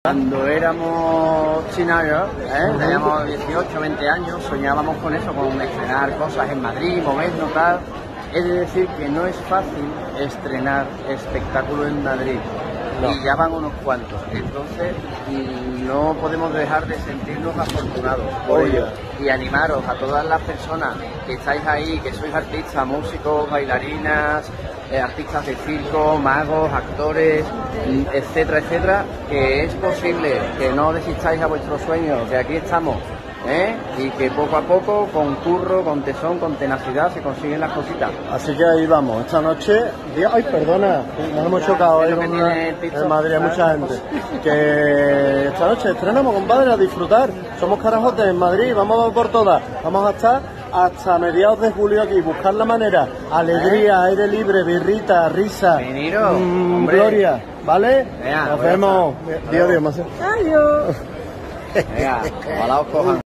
Cuando éramos chinagos, teníamos 18, 20 años, soñábamos con eso, con estrenar cosas en Madrid, movernos, tal. He de decir que no es fácil estrenar espectáculo en Madrid. No. Y ya van unos cuantos. Entonces, no podemos dejar de sentirnos afortunados. Oye. Y animaros a todas las personas que estáis ahí, que sois artistas, músicos, bailarinas, artistas de circo, magos, actores, etcétera, etcétera, que es posible que no desistáis a vuestros sueños, que aquí estamos, y que poco a poco, con curro, con tesón, con tenacidad, se consiguen las cositas. Así que ahí vamos, esta noche, ay, perdona, nos hemos chocado con en Madrid, hay mucha gente, que esta noche estrenamos, compadre, a disfrutar, somos Carajotes en Madrid, vamos por todas, vamos a estar hasta mediados de julio aquí, buscar la manera, alegría, aire libre, birrita, risa, gloria, ¿vale? Venga, nos vemos, Dios, más. Adiós. Venga, ojalá os cojan.